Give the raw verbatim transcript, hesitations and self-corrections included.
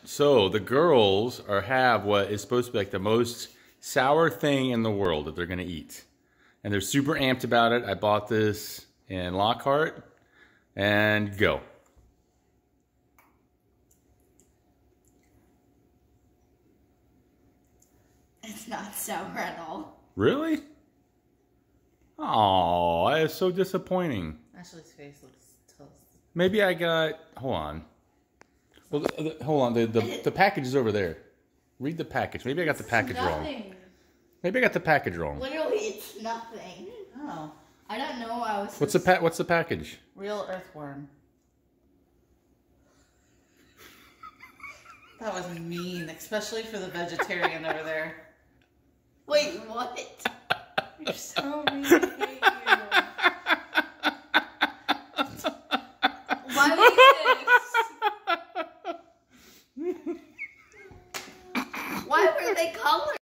So the girls are have what is supposed to be like the most sour thing in the world that they're gonna eat. And they're super amped about it. I bought this in Lockhart. And go. It's not sour at all. Really? Oh, that is so disappointing. Ashley's face looks toast. Maybe I got, hold on. Well, the, the, hold on, the, the, the package is over there. Read the package. Maybe I got the package wrong. Nothing. Maybe I got the package wrong. Literally, it's nothing. Oh. I don't know. I was. What's the pa What's the package? Real earthworm. That was mean, especially for the vegetarian over there. Wait, what? You're so mean. I hate you. Why was this? Why were they colored?